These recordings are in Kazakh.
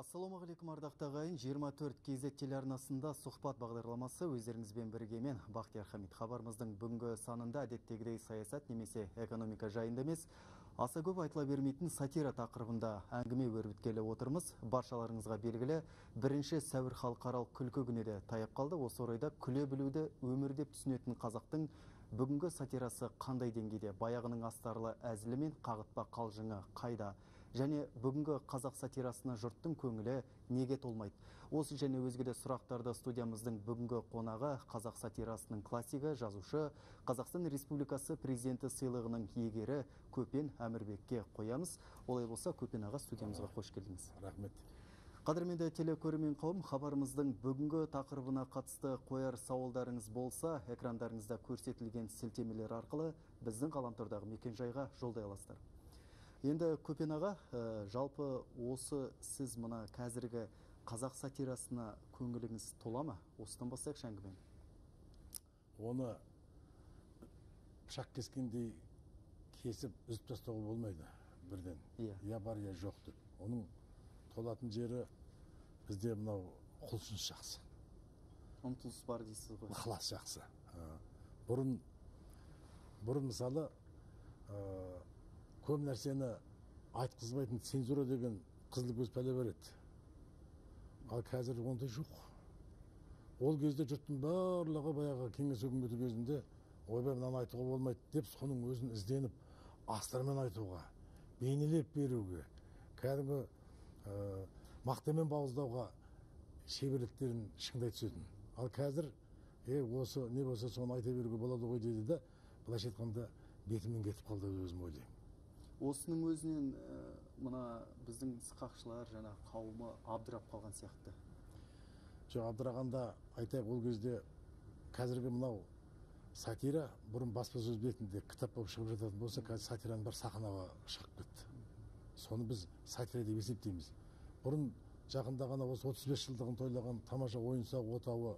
Ассалаумағалейкум ардақтағы ағайын, 24 KZ телеарнасында сұхбат бағдарламасы өздеріңізбен бірге мен Бақтияр Хамид. Хабарымыздың бүгінгі санында әдеттегідей саясат немесе экономика жайында емес, аса көп айтыла бермейтін сатира тақырыбында әңгіме өрбіткелі отырмыз. Баршаларыңызға белгілі, 1 сәуір халықаралық күлкі күні де таяп қалды. Осы орайда күле білуді өмір деп түсінетін қазақтың бүгінгі сатирасы қандай деңгейде, баяғының астарлы әзілі мен қағытпа қалжыңы қайда? Және бүгінгі қазақ сатирасына жұрттың көңілі неге толмайды? Осы және өзге де сұрақтарды студиямыздың бүгінгі қонағы қазақ сатирасының классигі, жазушы, Қазақстан Республикасы президенті сыйлығының иегері Көпен Әмірбекке қоямыз. Олай болса, Көпен аға, студиямызға қош келдіңіз. Рахмет. Қадірменді телекөрермен қауым, хабарымыздың бүгінгі тақырыбына қатысты қояр сауалдарыңыз болса, экрандарыңызда көрсетілген сілтемелер арқылы біздің ғаламтордағы мекенжайға жолдай аласыздар. Енді Көпен аға, жалпы осы сіз мына қазіргі қазақ сатирасына көңіліңіз тола ма? Осыдан бастайықшы әңгімені. Оны пышақ кескендей кесіп үзіп тастауға болмайды бірден. Я бар, я жоқ деп. Оның толатын жері бізде мынау құлшыныс жақсы. Ұмтылыс бар дейсіз ғой. Ықылас жақсы. Бұрын мысалы көп нәрсені айтқызбайтын цензура деген қызыл көз пәле бар еді. Ал қазір ондай жоқ. Ол кезде жұрттың барлығы баяғы кеңес өкіметі кезінде ойбай мынаны айтуға болмайды деп соның өзін ізденіп астармен айтуға, бейнелеп беруге, кәдімгі мақтамен бауыздауға шеберліктерін шыңдай түсетін. Ал қазір осы не болса соны айта беруге болады ғой деді де, былайша айтқанда бетімен кетіп қалды өзім ойлаймын. Осының өзінен мына біздің сықақшылар жаңа қауымы абдырап қалған сияқты. Жоқ, абдырағанда айтайық, ол кезде қазіргі мынау сатира бұрын баспасөз бетінде кітап болып шығып жататын болса, қазір сатираның бар сахнаға шығып кетті. Соны біз сатира деп есептейміз. Бұрын жақында ғана осы 35 жылдығын тойлаған тамаша ойын-сауық отауы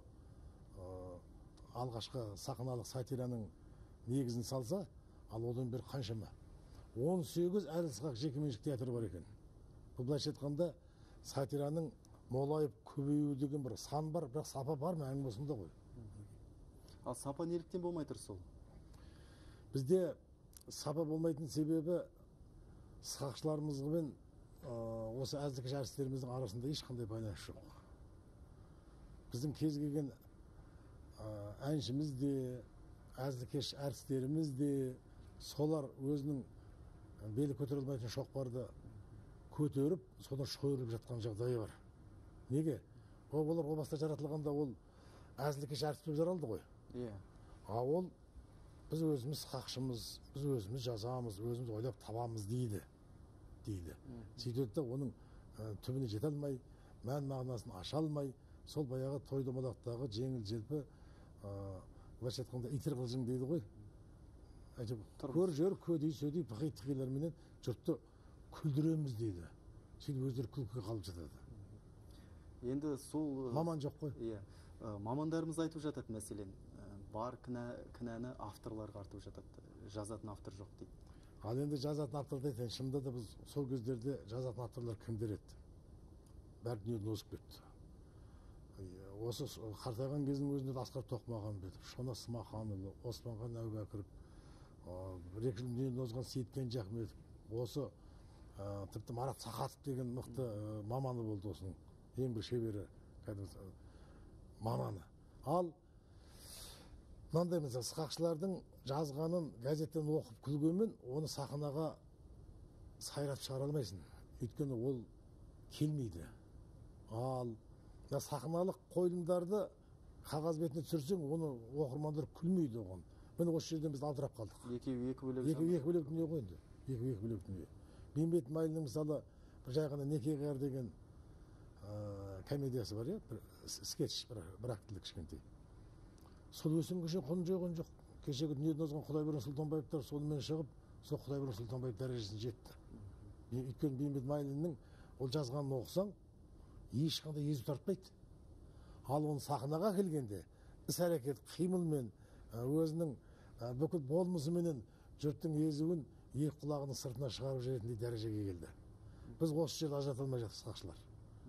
алғашқы сахналық сатираның негізін салса, ал одан бері қаншама 18 әлсіқақ жекеменшік театр бар екен. Бұл былайша айтқанда сатираның молайып көбеюі деген бір сан бар, бірақ сапа бар ма әңгіме осында ғой. Ал сапа неліктен болмай тұр сол? Бізде сапа болмайтын себебі сықақшыларымызбен осы әзілдік жарыстарымыздың арасында ешқандай байланыс жоқ. Біздің кез келген әншіміз де, әзілкеш әртістеріміз де солар өзінің белі көтерілмейтін шоқпарды көтеріп, содан шойырылып жатқан жағдайы бар. Неге? Олар о баста жаратылғанда ол әзілкеш әртіс болып жаралды ғой. Ол біз өзіміз сықақшымыз, біз өзіміз жазамыз, өзіміз ойлап табамыз дейді. Сөйтеді де оның түбіне жете алмай, мән мағынасын аша алмай, сол баяғы той домалақтағы жеңіл желпі, былайша айтқанда итір қылжың дейді ғой. Көр жер көдей сөдей пақи-тықилерменен жұртты күлдіреміз дейді. Сөйтіп өздері күлкіге қалып жатады. Енді сол маман жоқ қой. Мамандарымыз айтып жатады, мәселен, бар кінәні авторларға артып жатады. Жазатын автор жоқ дейді. Ал енді жазатын авторды айтайын, шынында да біз сол кездерде жазатын авторлар кімдер еді? Бәрі дүниеден озып кетті. Осы қартайған кездің өзінде Асқар Тоқмағамбетов, Шона Смаханұлы, Османхан Әубәкіров, бір-екі жыл дүниеден озған Сейіткен Жақметов, осы тіпті Марат Сақатов деген мықты маманы болды осының, ең бір шебері маманы. Ал мынандай мысалы сықақшылардың жазғанын газеттен оқып күлгенмен оны сахнаға сайратып шығара алмайсың. Өйткені ол келмейді. Ал сахналық қойылымдарды қағаз бетіне түсірсең, оны оқырмандар күлмейді оған. Міне осы жерден біз алдырап қалдық. Екі бөлек дүние ғой енді. Екі бөлек дүние. Бейімбет Майлиннің мысалы бір жай ғана неке қияр деген комедиясы бар, скетч, бір актілік кішкентай. Сол өсімге үшін құнын жойған жоқ. Кешегі дүниеден озған Құдайберген Сұлтанбаевтар сонымен шығып, сол Құдайберген Сұлтанбаев дәрежесіне жетті. Өйткені Бейімбет Майлиннің ол жазғанын оқысаң, ешқандай езу тартпайды. Ал оны сахнаға келгенде іс-әрекет қимылмен, өзінің бүкіл болмысыменен жұрттың езуін екі құлағының сыртына шығарып жіберетіндей дәрежеге келді. Біз осы жерде ажырата алмай жатырмыз сақшылар.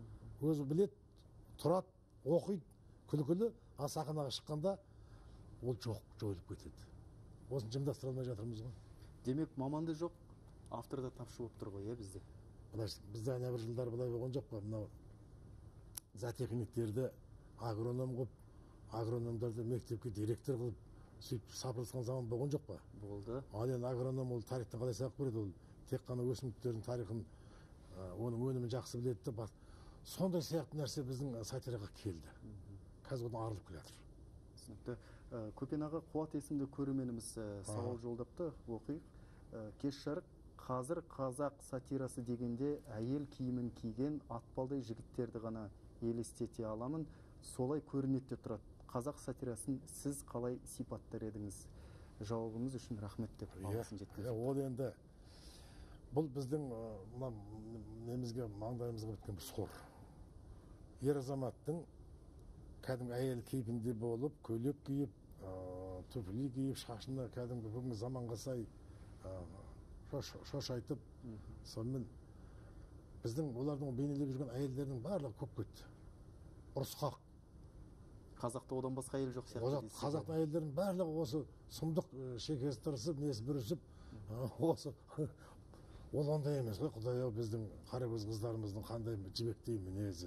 өзі білет, тұрады, оқиды, күлкілі, а сахнаға шыққанда ол жоқ, жойылып кетеді. Осын жымдастыра алмай жатырмыз ғой. Демек, маманды жоқ, авторда тапшы болып тұр ғой, бізде. Бізде ана бір жылдар былай болған жоқ па, мынау зоотехниктерді агроном қылып, агрономдарды мектепке директор қылып, сөйтіп сапырылысқан заман болған жоқ па? Болды. Ал енді агроном ол тарихтан қалай сабақ береді, ол тек қана өсімдіктердің тарихын, оның өнімін жақсы біледі де, сондай сияқты нәрсе біздің сатираға келді. Қазір одан арылып келе жатыр. Түсінікті. Көпен аға, Қуат есімді көрерменіміз сауал жолдапты, оқиық. Кеш жарық, қазір қазақ сатирасы дегенде әйел киімін киген атпалдай жігіттерді ғана елестете аламын, солай көрінеді деп тұрады. Қазақ сатирасын сіз қалай сипаттар едіңіз? Жауабыңыз үшін рахмет деп алғысын жеткізді. Ол енді бұл біздің немізге, маңдайымызға біткен бір сор. Ер азаматтың кәдімгі әйел кейпінде болып, көйлек киіп, туфли киіп, шашына кәдімгі бүгінгі заманға сай шошайтып, сонымен біздің олардың бейнелеп жүрген әйелдердің барлығы көп кетті. Ұрысқақ. Қазақта одан басқа әйел жоқ сияқты. Қазақтың әйелдерінің барлығы осы сұмдық шекесі тырысып, несі бүрісіп, осы ол ондай емес қой, Құдай-ау, біздің қаракөз қыздарымыздың қандай жібектей мінезі,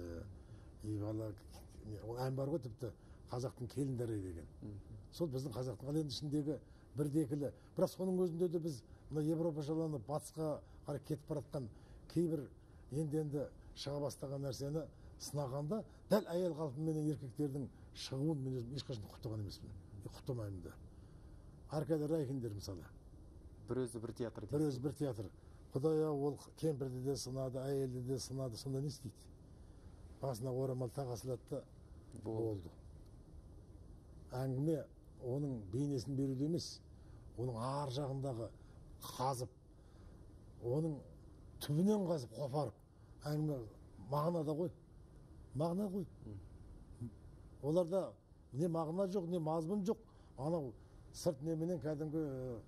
ол ән бар ғой, тіпті қазақтың келіндері деген. Сол біздің қазақтың ал енді ішіндегі бірдекілі. Бірақ соның өзінде де біз мына Европашаланып батысқа қарай кетіп баратқан кейбір енді шыға бастаған нәрсені сынағанда дәл әйел қалпыменен еркектердің шығуын мен өзім ешқашан құптаған емеспін. Құптамаймын да. Аркадий Райкиндер мысалы. Бір өзі бір театр. Бір өзі бір театр. Құдай-ау, ол кемпірді де сынады, әйелді де сынады, сонда не істейді? Басына орамал таға салады да болды. Әңгіме оның бейнесін беруде емес, оның ар жағындағы қазып, оның түбінен қазып, қопарып, әңгіме мағынада ғой. Мағына ғой. Оларда не мағына жоқ, не мазмұн жоқ. Анау сырт неменен кәдімгі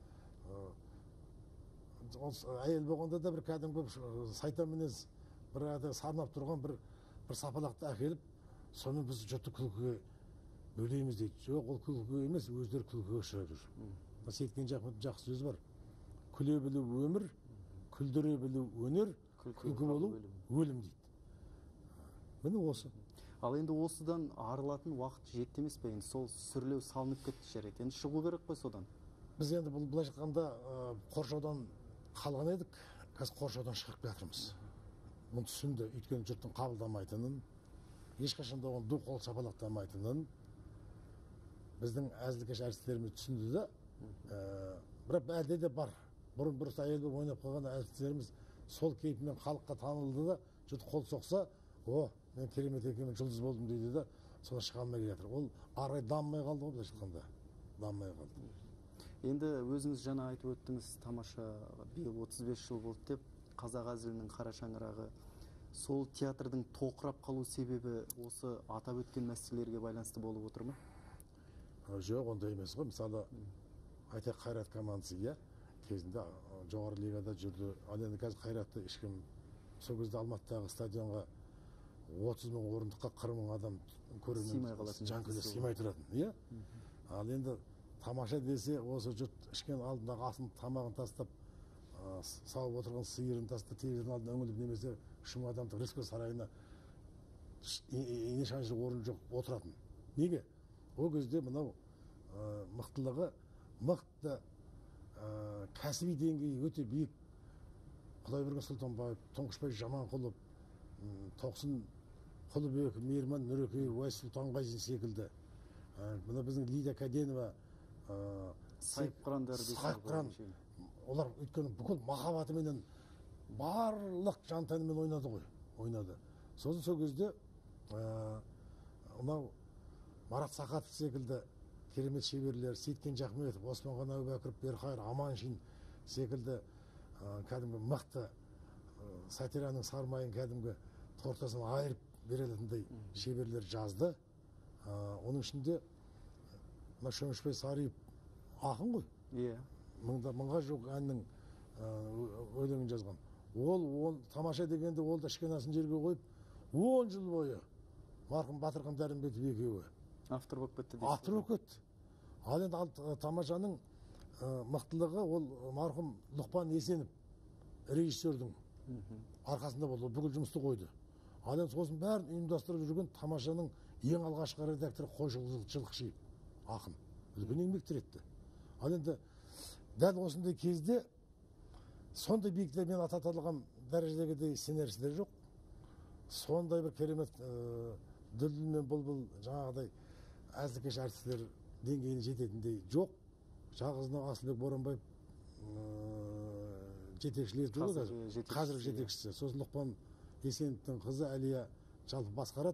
әйел болғанда да бір кәдімгі сайтан мінез бір сарнап тұрған бір сапалақты әкеліп, сонымен біз жұртты күлкіге бөлейміз дейді. Жоқ, ол күлкіге емес, өздері күлкіге ұшырап жүр. Сейіткен Жақыптың жақсы сөзі бар. Күле білу өмір, күлдіре білу өнер, күлкі болу өлім дейді. Міне осы. Ал енді осыдан арылатын уақыт жетті емес пе? Сол сүрлеу салынып кетті жарайды. Енді шығу керек қой содан. Біз енді бұл былай жатқанда қоршаудан қалған едік, қазір қоршаудан шығып жатырмыз. Мұны түсінді, өйткені жұрттың қабылдамайтынын, ешқашан да оны ду қол шапалақтамайтынын біздің әзілкеш әртістеріміз түсінді де, бірақ әлде де бар. Бұрын бұрыс әйел болып ойнап қалған әртістеріміз сол кейпімен халыққа танылды да, жұрт қол соқса, мен керемет екенмін, жұлдыз болдым дейді де, соны шыға алмай келе жатыр. Ол арай дамымай қалды ғой, былайша айтқанда. Дамымай қалды. Енді өзіңіз жаңа айтып өттіңіз, тамаша биыл 35 жыл болды деп, қазақ әзілінің қара шаңырағы. Сол театрдың тоқырап қалу себебі осы атап өткен мәселелерге байланысты болып отыр ма? Жоқ, ондай емес қой. Мысалы, айтайық Қайрат командасы, кезінде жоғары лигада жүрді. Ал енді қазір Қайратты ешкім, сол кезде Алматыдағы стадионға 30 мың орындыққа 40 мың адам көрермен жанкүйер сыймай тұратын. Ал енді тамаша десе, осы жұрт ішкен алдындағы асын тамағын тастап, сауып отырған сиырын тастап, телевизордың алдына үңіліп немесе 3 мың адамдық Рысқұл сарайына ешқандай орын жоқ отыратын. Неге? Ол кезде мынау мықтылығы, мықты кәсіби деңгейі өте биік Құдайберген Сұлтанбаев, Тұңғышбай Жаманқұлов, Тоқсын Құлыбек, Мейірман Нұрекеев, Уайс Сұлтанғазин секілді, мына біздің Лидия Кәденова, Сайыпқыран, олар өйткені бүкіл махаббатыменен барлық жан тәнімен ойнады. Сосын сол кезде мынау Марат Сақатов секілді керемет шеберлер, Сейіткен Жақметов, Османхан Әубәкіров, Берқайыр Аманшин секілді кәдімгі мықты сатираның сармайын кәдімгі тортасын айырып берелетіндей шеберлер жазды. Оның ішінде Шөмішбай Сариев ақын ғой. Мыңға жоқ әннің өлеңін жазған. Ол тамаша дегенде ол да ішкен асын жерге қойып, 10 жыл бойы марқұм Батырхан Дәрімбетов екеуі автор болып кетті дейсіз. автор болып кетті. Ал енді тамашаның мықтылығы ол марқұм Лұқпан Есенов режиссердің арқасында болды. Ол бүкіл жұмысты қойды. Ал енді сосын бәрін ұйымдастырып жүрген тамашаның ең алғашқы редакторы Қойшылықшиев ақын. Үлкен еңбектер етті. Ал енді дәл осындай кезде сондай биіктермен ататылған дәрежедегі сценаристер жоқ. Сондай бір керемет Дүлдүл мен Бұлбұл жаңағыдай әзілкеш әртістер деңгейіне жететіндей жоқ. Жалғызына Асылбек Боранбаев жетекшілер жоқ. Қазіргі жетекшісі. Сосын Лұқпан Есеновтің қызы Әлия жалпы басқарады.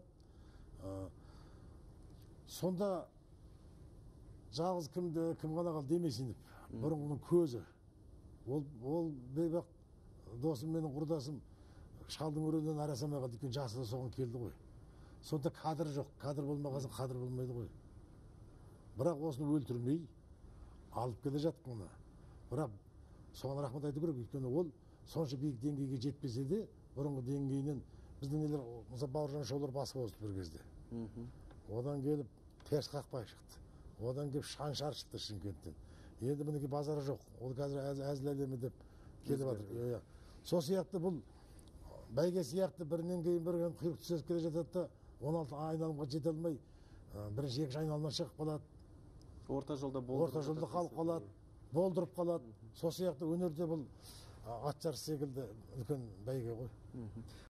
Сонда жалғыз кім ғана қалды Демесинов, бұрынғының көзі. Ол бейбақ досым, менің құрдасым, шалдың өрелінен арасамай қалды, өйткені жасы да соған келді ғой. Сонда кадр жоқ, кадр болмағасын қадір болмайды ғой. Бірақ осыны өлтірмей алып келе жаттық мұны. Бірақ соған рахмет айту керек, өйткені ол сонша биік деңгейге жетпесе де, бұрынғы деңгейінен біздің нелер, мысалы Бауыржан Шолар басып озды бір кезде. Одан келіп теріс қақпай шықты. Одан келіп Шаншар шықты Шымкенттен. Енді мінеки базары жоқ. Ол қазір әзіл әлемі деп келіп жатыр. Сол сияқты бұл бәйге сияқты бірінен кейін бірін құйрық түсесіп келе жатады да 16 айналымға жете алмай бірінші екінші айналымнан шығып қалады. Орта жолда қалып қалады, болдырып қалады. Сол сияқты өнерде бұл ат жарысы секілді үлкен бәйге ғой.